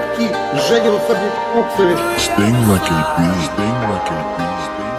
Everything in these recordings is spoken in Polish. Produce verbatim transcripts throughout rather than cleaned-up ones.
setki żenią sobie koksy. Sting like a bee, sting like a bee.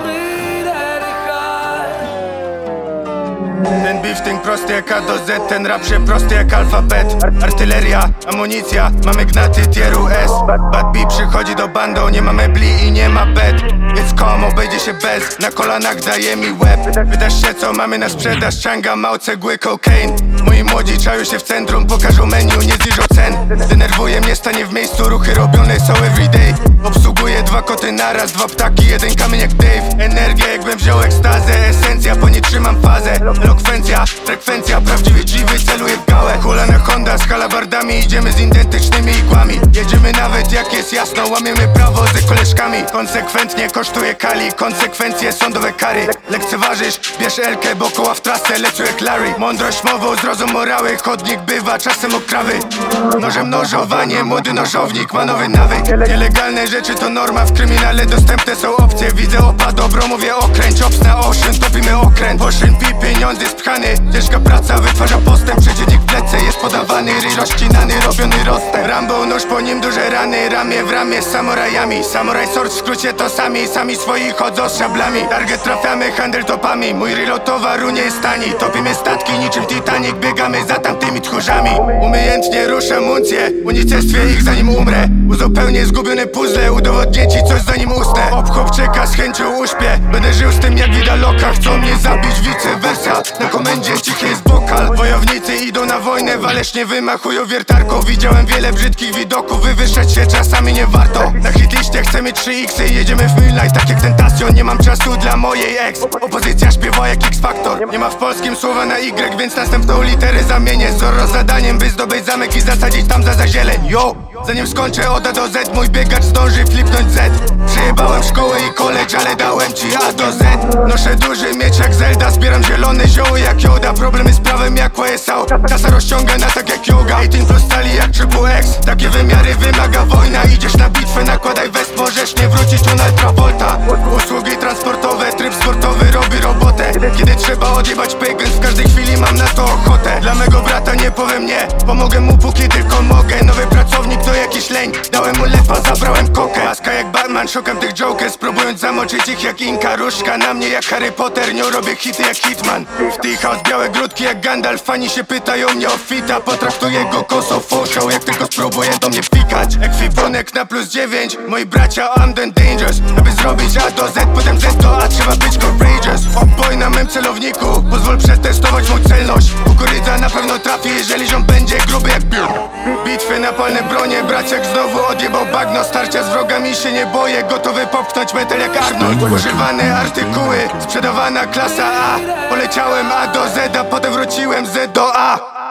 Ten beefting prosty jak A do Z, ten rap się prosty jak alfabet. Artyleria, amunicja, mamy gnaty tieru S. Bad B przychodzi do bandą, nie ma mebli i nie ma bed. Więc kom obejdzie się bez, na kolanach daje mi łeb. Pytasz się co mamy na sprzedaż, czanga, mał, cegły, cocaine. Moi młodzi czają się w centrum, pokażą menu, nie zniżą cen. Denerwuje mnie stanie w miejscu, ruchy robione są everyday. Obsługuję dwa koty naraz, dwa ptaki, jeden kamień jak Dave. Energia jakbym wziął ekstazę, esencja, po nie trzymam fazę. Elokwencja, frekwencja, prawdziwy G wyceluje w gałę. Hulana Honda z halabardami, idziemy z identycznymi igłami. Jedziemy nawet jak jest jasno, łamiemy prawo ze koleżkami. Konsekwentnie kosztuje kali, konsekwencje, sądowe kary. Lekceważysz, bierz Elkę, bo koła w trasę lecą jak Larry. Mądrość mową, zrozum morały, chodnik bywa czasem okrawy. Nożem nożowanie, młody nożownik ma nowy nawyk. Nielegalne rzeczy to norma, w kryminale dostępne są opcje. Widzę opa, dobro, mówię okręć, obsna ocean, topimy okręt. Ocean P, pieniądze spchany, ciężka praca wytwarza postęp. Przeciwnik w plece jest podawany, ryj rozcinany, robiony rozstęp. Rambo, nóż po nim duże rany, ramię w ramię z samurajami. Samuraj sword w skrócie to sami, sami swoi chodzą z szablami. Target trafiamy, handel topami, mój reload towaru nie jest tani. Topimy statki niczym Titanic, biegamy za tamtymi tchórzami. Umiejętnie ruszam uncję, unicestwię ich zanim umrę. Uzupełnię zgubione puzzle, udowodnię ci coś zanim usnę. Obchop czeka, z chęcią uśpię, będę żył z tym jak Widaloka. Chcą mnie zabić, vice versa, na komendzie cichy jest bokal. Wojownicy idą na wojnę, walecznie wymachują wiertarką. Widziałem wiele brzydkich widoków, wywyższać się czasami nie warto. Na hitliście chcemy trzy iksy, jedziemy w Moonlight tak jak Tentacion. Nie mam czasu dla mojej ex, opozycja śpiewa jak X-Factor. Nie ma w polskim słowa na Y, więc następną literę zamienię. Zoro zadaniem, by zdobyć zamek i zasadzić tam za zazieleń. Yo! Zanim skończę od A do Z, mój biegacz zdąży flipnąć Z. Przejebałem szkołę i college, ale dałem ci A do Z. Noszę duży miecz jak Zelda, zbieram zielone zioło jak Yoda. Problemy z prawem jak Y S A, kasa rozciągana tak jak yoga. osiem plus stali jak Triple X, takie wymiary wymaga wojna. Idziesz na bitwę, nakładaj west, możesz nie wrócić tu na Travolta. Usługi transportowe, tryb sportowy robi robotę. Kiedy trzeba odjebać pagans, w każdej chwili mam na to ochotę. Dla mego brata nie powiem nie, pomogę mu póki tylko mogę. Nowy pracownik to jakiś leń, dałem mu lepa, zabrałem kokę. Maska jak Batman, szukam tych jokers, próbując zamoczyć ich jak Inka. Różka na mnie jak Harry Potter, nie robię hity jak Hitman. W tej house białe grudki jak Gandalf, fani się pytają mnie o fita. Potraktuję go kosą foszą, jak tylko spróbuję do mnie pikać. Ekwipunek na plus dziewięć, moi bracia I'm the dangerous. Aby zrobić A do Z, potem Z do A, trzeba być courageous. Oboj na mym celowniku, pozwól przetestować mą celność. Kukurydza na pewno trafi, jeżeli ziom będzie gruby jak biur. Bitwy na palne bronie, braciak znowu odjebał bagno. Starcia z wrogami się nie boję, gotowy popchnąć metal jak Arnold. Używane artykuły, sprzedawana klasa A. Poleciałem A do Z, a potem wróciłem Z do A.